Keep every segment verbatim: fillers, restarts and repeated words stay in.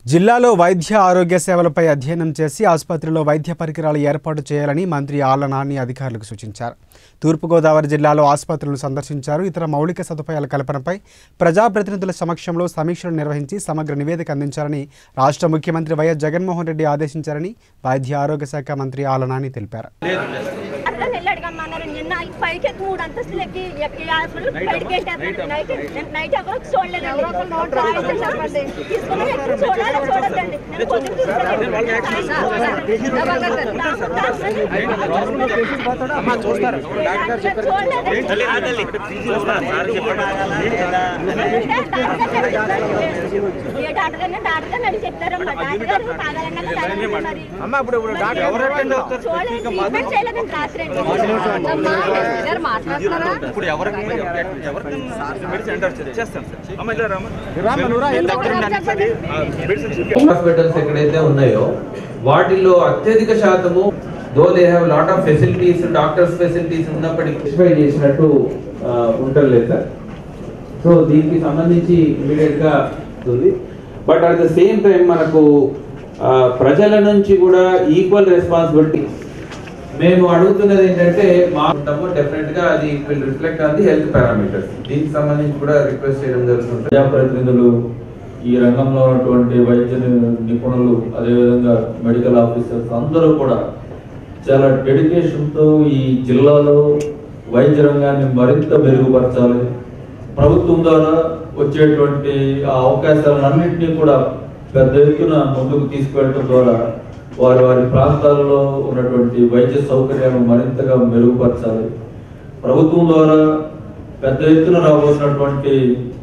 జిల్లాలో వైద్య ఆరోగ్య సేవలపై అధ్యయనం చేసి ఆసుపత్రిలో వైద్య పరికరాలు ఏర్పాటు చేయాలని మంత్రి ఆళ్ల నాని అధికారులకు సూచించారు. తూర్పుగోదావరి జిల్లాలో ఆసుపత్రులను సందర్శించారు. ఇతర మౌలిక సదుపాయాల కల్పనపై ప్రజాప్రతినిధుల సమక్షంలో సమీక్షలు నిర్వహించి సమగ్ర నివేదిక అందించాలని రాష్ట్ర ముఖ్యమంత్రి వైఎస్ జగన్మోహన్ రెడ్డి ఆదేశించారని వైద్య ఆరోగ్య శాఖ మంత్రి ఆళ్ల నాని తెలిపారు. హాస్పిటల్స్ ఎక్కడైతే ఉన్నాయో వాటిల్లో అత్యధిక శాతము though they have lot of facilities doctors facilities ఉన్నప్పటికీ స్పెసిఫై చేసినట్టు ఉండలేదు సార్. సో దీనికి సంబంధించి ఇమీడియట్ గా ఉంది. But at the same time మనకు ప్రజల నుంచి కూడా ఈక్వల్ రెస్పాన్సిబిలిటీ మేము అడుగుతున్నది ఏంటంటే మా ఉంటాము డెఫినెట్ గా అది will reflect on the health parameters. దీనికి సంబంధించి కూడా రిక్వెస్ట్ చేయడం జరుగుతుంది. ప్రజాప్రతినిధులు, ఈ రంగంలో ఉన్నటువంటి వైద్య నిపుణులు, అదేవిధంగా మెడికల్ ఆఫీసర్స్ అందరూ కూడా చాలా డెడికేషన్తో ఈ జిల్లాలో వైద్య రంగాన్ని మరింత మెరుగుపరచాలి. ప్రభుత్వం ద్వారా వచ్చేటువంటి ఆ అవకాశాలన్నింటినీ కూడా పెద్ద ఎత్తున ముందుకు తీసుకువెళ్ళడం ద్వారా వారి వారి ప్రాంతాల్లో ఉన్నటువంటి వైద్య సౌకర్యాలను మరింతగా మెరుగుపరచాలి. ప్రభుత్వం ద్వారా పెద్ద ఎత్తున రాబోతున్నటువంటి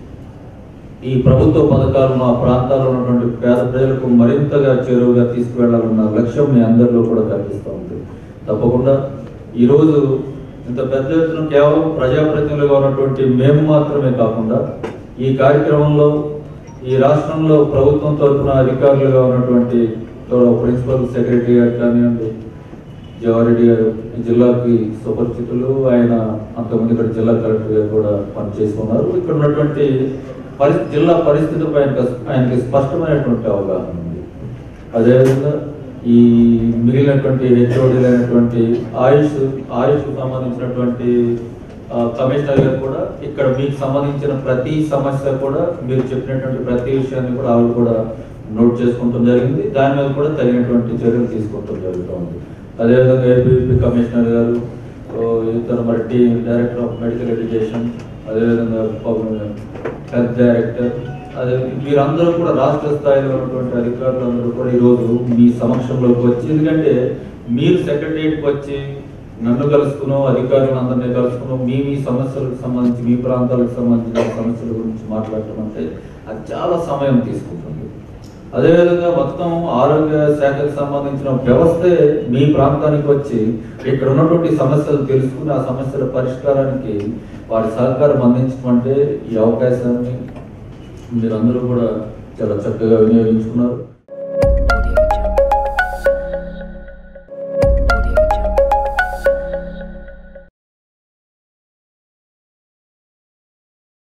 ఈ ప్రభుత్వ పథకాలను ఆ ప్రాంతాల్లో ఉన్నటువంటి పేద ప్రజలకు మరింతగా చేరువుగా తీసుకువెళ్లాలన్న లక్ష్యం మీ అందరిలో కూడా కనిపిస్తూ ఉంది. తప్పకుండా ఈరోజు ఇంత పెద్ద ఎత్తున కేవలం ప్రజాప్రతినిధులుగా ఉన్నటువంటి మేము మాత్రమే కాకుండా ఈ కార్యక్రమంలో ఈ రాష్ట్రంలో ప్రభుత్వం తరఫున అధికారులుగా ఉన్నటువంటి ప్రిన్సిపల్ సెక్రటరీ గారు కానివ్వండి, జవారెడ్డి గారు ఈ జిల్లాకి సుపరిచితులు, ఆయన అంతకుముందు ఇక్కడ జిల్లా కలెక్టర్ గారు కూడా పనిచేస్తున్నారు. ఇక్కడ ఉన్నటువంటి పరిస్థితి జిల్లా పరిస్థితిపై ఆయనకి స్పష్టమైనటువంటి అవగాహన ఉంది. అదేవిధంగా ఈ మిగిలినటువంటి హెచ్ఓడీలు అయినటువంటి ఆయుష్ ఆయుష్ సంబంధించినటువంటి కమిషనర్ గారు కూడా ఇక్కడ మీకు సంబంధించిన ప్రతి సమస్య కూడా మీరు చెప్పినటువంటి ప్రతి విషయాన్ని కూడా ఆవిడ కూడా నోట్ చేసుకోవడం జరిగింది. దాని మీద కూడా తగినటువంటి చర్యలు తీసుకోవడం జరుగుతుంది. అదేవిధంగా ఏపీపీ కమిషనర్ గారు, ఇతర మరి టీ డైరెక్టర్ ఆఫ్ మెడికల్ ఎడ్యుకేషన్, అదేవిధంగా హెల్త్ డైరెక్టర్, అదే వీరందరూ కూడా రాష్ట్ర స్థాయిలో ఉన్నటువంటి అధికారులు అందరూ కూడా ఈరోజు మీ సమక్షంలోకి వచ్చి, ఎందుకంటే మీరు సెక్రటరియట్కి వచ్చి నన్ను కలుసుకున్నాం, అధికారులను అందరినీ కలుసుకున్నాం, మీ మీ సమస్యలకు సంబంధించి మీ ప్రాంతాలకు సంబంధించిన సమస్యల గురించి మాట్లాడటం అంటే అది చాలా సమయం తీసుకుంటుంది. అదేవిధంగా మొత్తం ఆరోగ్య శాఖకు సంబంధించిన వ్యవస్థే మీ ప్రాంతానికి వచ్చి ఇక్కడ ఉన్నటువంటి సమస్యలు తెలుసుకుని ఆ సమస్యల పరిష్కారానికి వారి సహకారం అందించడం అంటే ఈ అవకాశాన్ని మీరందరూ కూడా చాలా చక్కగా వినియోగించుకున్నారు.